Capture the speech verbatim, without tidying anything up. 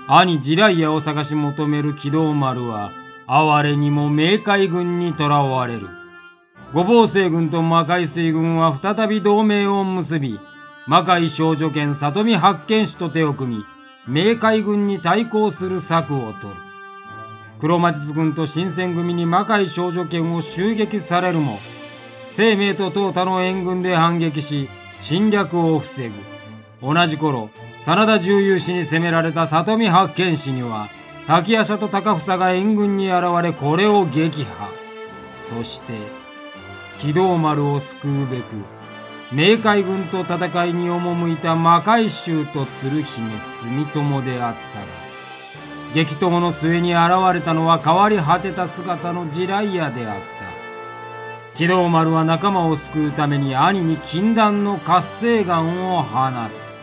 兄地雷屋を探し求める木戸丸は哀れにも冥界軍に捕らわれる。五芒星軍と魔界水軍は再び同盟を結び、魔界少女剣里見八犬士と手を組み、冥界軍に対抗する策を取る。黒松軍と新選組に魔界少女剣を襲撃されるも、生命と淘汰の援軍で反撃し侵略を防ぐ。同じ頃、真田重勇士に攻められた里見八犬士には滝夜叉と高房が援軍に現れ、これを撃破。そして木戸丸を救うべく冥界軍と戦いに赴いた魔界衆と鶴姫住友であったが、激闘の末に現れたのは変わり果てた姿の地雷屋であった。木戸丸は仲間を救うために兄に禁断の活性眼を放つ。